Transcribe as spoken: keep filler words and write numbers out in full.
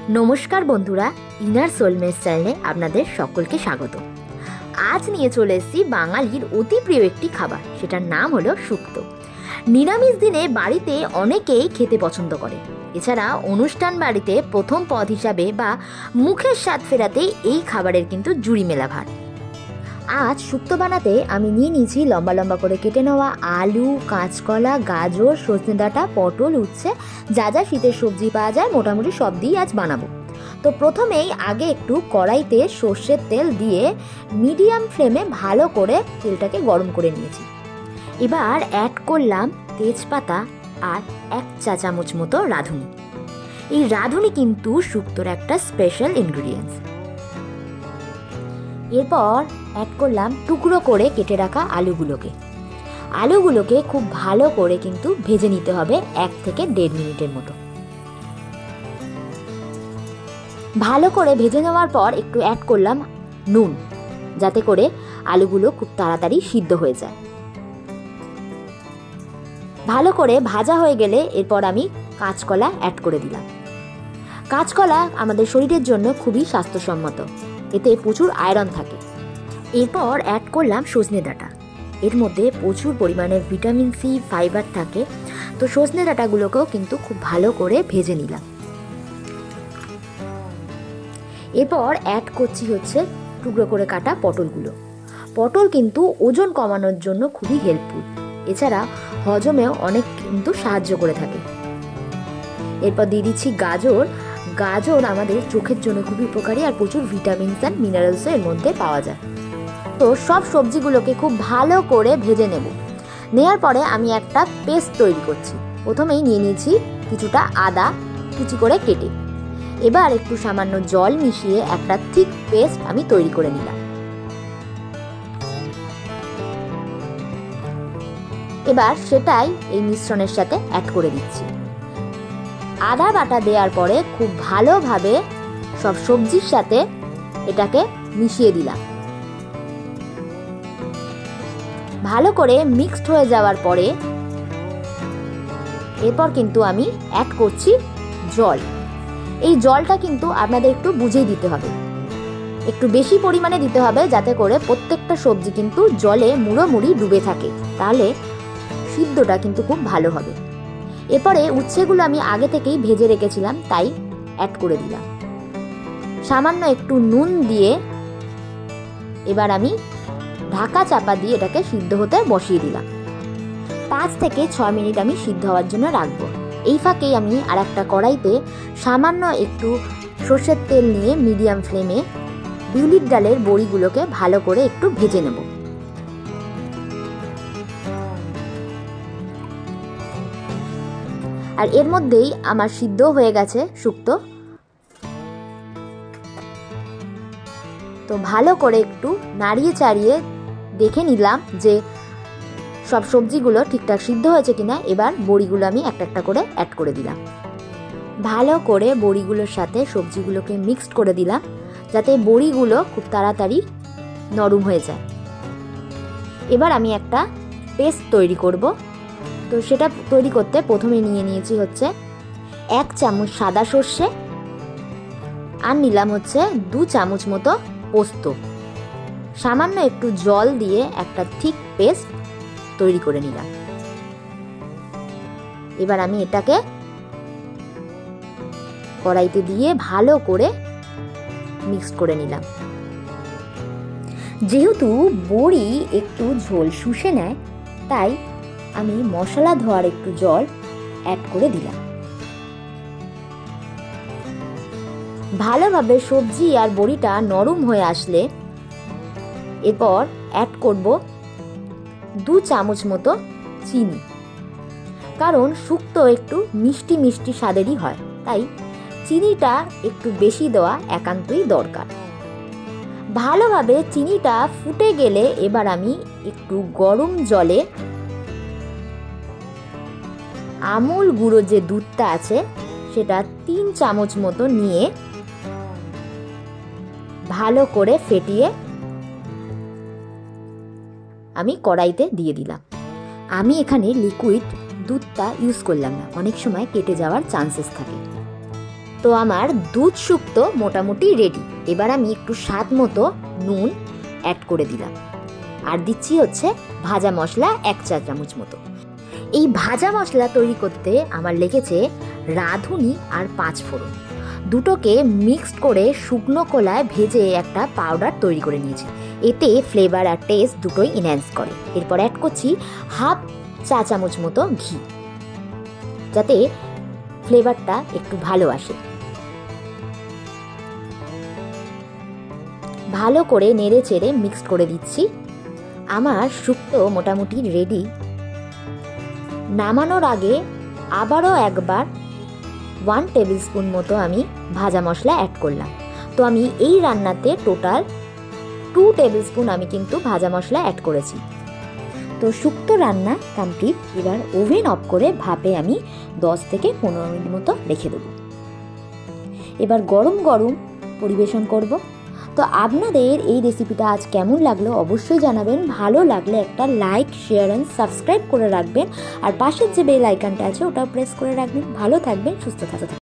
নমস্কার বন্ধুরা, ইনার সোলমেস চ্যানেলে আপনাদের সকলকে স্বাগত। আজ নিয়ে চলে এসেছি বাঙালির অতি প্রিয় একটি খাবার, সেটার নাম হলো শুক্তো। নিরামিষ দিনে বাড়িতে অনেকেই খেতে পছন্দ করে। এছাড়া অনুষ্ঠান বাড়িতে প্রথম পদ হিসাবে বা মুখের স্বাদ ফেরাতে এই খাবারের কিন্তু জুড়ি মেলা ভার। আজ শুক্তো বানাতে আমি নিয়ে নিয়েছি লম্বা লম্বা করে কেটে নেওয়া আলু, কাঁচকলা, গাজর, সজনে ডাঁটা, পটল, উচ্ছে, যা যা শীতের সবজি পাওয়া যায় মোটামুটি সব দিয়ে আজ বানাবো। তো প্রথমেই আগে একটু কড়াইতে সর্ষের তেল দিয়ে মিডিয়াম ফ্লেমে ভালো করে তেলটাকে গরম করে নিয়েছি। এবার অ্যাড করলাম তেজপাতা আর এক চা চামচ মতো রাঁধুনি। এই রাঁধুনি কিন্তু শুক্তোর একটা স্পেশাল ইনগ্রিডিয়েন্টস। এরপর অ্যাড করলাম টুকরো করে কেটে রাখা আলুগুলোকে। আলুগুলোকে খুব ভালো করে কিন্তু ভেজে নিতে হবে এক থেকে দেড় মিনিটের মতো। ভালো করে ভেজে নেওয়ার পর একটু অ্যাড করলাম নুন, যাতে করে আলুগুলো খুব তাড়াতাড়ি সিদ্ধ হয়ে যায়। ভালো করে ভাজা হয়ে গেলে এরপর আমি কাঁচকলা অ্যাড করে দিলাম। কাঁচকলা আমাদের শরীরের জন্য খুবই স্বাস্থ্যসম্মত, এতে প্রচুর আয়রন থাকে। এরপর অ্যাড করলাম সজনে ডাঁটা। এর মধ্যে প্রচুর পরিমাণে ভিটামিন সি, ফাইবার থাকে, তো সজনে ডাঁটাগুলোকেও কিন্তু খুব ভালো করে ভেজে নিলাম। এরপর অ্যাড করছি হচ্ছে টুকরো করে কাটা পটলগুলো। পটল কিন্তু ওজন কমানোর জন্য খুবই হেল্পফুল, এছাড়া হজমেও অনেক কিন্তু সাহায্য করে থাকে। এরপর দিয়ে দিচ্ছি গাজর। গাজর আমাদের চোখের জন্য খুবই উপকারী আর প্রচুর ভিটামিনস অ্যান্ড মিনারেলসও এর মধ্যে পাওয়া যায়। তো সব সবজিগুলোকে খুব ভালো করে ভেজে নেব। নেওয়ার পরে আমি একটা পেস্ট তৈরি করছি। প্রথমেই নিয়ে নিয়েছি কিছুটা আদা কুচি করে কেটে। এবার একটু সামান্য জল মিশিয়ে একটা থিক পেস্ট আমি তৈরি করে নিলাম। এবার সেটাই এই মিশ্রণের সাথে অ্যাড করে দিচ্ছি। আদা বাটা দেওয়ার পরে খুব ভালোভাবে সব সবজির সাথে এটাকে মিশিয়ে দিলাম। ভালো করে মিক্সড হয়ে যাওয়ার পরে এরপর কিন্তু আমি অ্যাড করছি জল। এই জলটা কিন্তু আপনাদের একটু বুঝেই দিতে হবে, একটু বেশি পরিমাণে দিতে হবে, যাতে করে প্রত্যেকটা সবজি কিন্তু জলে মুড়োমুড়ি ডুবে থাকে, তাহলে সিদ্ধটা কিন্তু খুব ভালো হবে। এরপরে উচ্ছেগুলো আমি আগে থেকেই ভেজে রেখেছিলাম, তাই অ্যাড করে দিলাম। সামান্য একটু নুন দিয়ে এবার আমি ঢাকা চাপা দিয়ে এটাকে সিদ্ধ হতে বসিয়ে দিলাম। পাঁচ থেকে ছয় মিনিট আমি সিদ্ধ হওয়ার জন্য রাখবো। এই ফাঁকেই আমি আর একটা কড়াইতে সামান্য একটু সর্ষের তেল নিয়ে মিডিয়াম ফ্লেমে বিউলির ডালের বড়িগুলোকে ভালো করে একটু ভেজে নেব। আর এর মধ্যেই আমার সিদ্ধ হয়ে গেছে শুক্তো। তো ভালো করে একটু নাড়িয়ে চাড়িয়ে দেখে নিলাম যে সব সবজিগুলো ঠিকঠাক সিদ্ধ হয়েছে কিনা। এবার বড়িগুলো আমি একটা একটা করে অ্যাড করে দিলাম। ভালো করে বড়িগুলোর সাথে সবজিগুলোকে মিক্সড করে দিলাম, যাতে বড়িগুলো খুব তাড়াতাড়ি নরম হয়ে যায়। এবার আমি একটা পেস্ট তৈরি করব। তো সেটা তৈরি করতে প্রথমে নিয়ে নিয়েছি হচ্ছে এক চামচ সাদা সর্ষে, আর নিলাম হচ্ছে দু চামচ মতো পোস্ত। সামান্য একটু জল দিয়ে একটা থিক পেস্ট তৈরি করে নিলাম। এবার আমি এটাকে কড়াইতে দিয়ে ভালো করে মিক্স করে নিলাম। যেহেতু বড়ি একটু ঝোল শুষে নেয়, তাই আমি মশলা ধোয়ার একটু জল অ্যাড করে দিলাম। ভালোভাবে সবজি আর বড়িটা নরম হয়ে আসলে এরপর অ্যাড করব দু চামচ মতো চিনি। কারণ শুক্তো একটু মিষ্টি মিষ্টি স্বাদেরই হয়, তাই চিনিটা একটু বেশি দেওয়া একান্তই দরকার। ভালোভাবে চিনিটা ফুটে গেলে এবার আমি একটু গরম জলে আমুল গুঁড়ো যে দুধটা আছে সেটা তিন চামচ মতো নিয়ে ভালো করে ফেটিয়ে আমি কড়াইতে দিয়ে দিলাম। আমি এখানে লিকুইড দুধটা ইউজ করলাম না, অনেক সময় কেটে যাওয়ার চান্সেস থাকে। তো আমার দুধ শুক্তো মোটামুটি রেডি। এবার আমি একটু স্বাদ মতো নুন অ্যাড করে দিলাম, আর দিচ্ছি হচ্ছে ভাজা মশলা এক চা চামচ মতো। এই ভাজা মশলা তৈরি করতে আমার লেগেছে রাঁধুনি আর পাঁচ ফোড়ন, দুটোকে মিক্সড করে শুকনো কলায় ভেজে একটা পাউডার তৈরি করে নিয়েছি। এতে ফ্লেভার আর টেস্ট দুটোই এনহ্যান্স করে। এরপর অ্যাড করছি হাফ চা চামচ মতো ঘি, যাতে ফ্লেভারটা একটু ভালো আসে। ভালো করে নেড়ে চেড়ে মিক্সড করে দিচ্ছি। আমার শুক্তো মোটামুটি রেডি। নামানোর আগে আবারও একবার ওয়ান টেবিল স্পুন মতো আমি ভাজা মশলা অ্যাড করলাম। তো আমি এই রান্নাতে টোটাল টু টেবিল স্পুন আমি কিন্তু ভাজা মশলা অ্যাড করেছি। তো শুক্তো রান্না কমপ্লিট। এবার ওভেন অফ করে ভাপে আমি দশ থেকে পনেরো মিনিট মতো রেখে দেবো। এবার গরম গরম পরিবেশন করব। তো আপনাদের এই রেসিপিটা আজ কেমন লাগলো অবশ্যই জানাবেন। ভালো লাগলে একটা লাইক, শেয়ার অ্যান্ড সাবস্ক্রাইব করে রাখবেন, আর পাশের যে বেল আইকনটা আছে ওটাও প্রেস করে রাখবেন। ভালো থাকবেন, সুস্থ থাকবেন।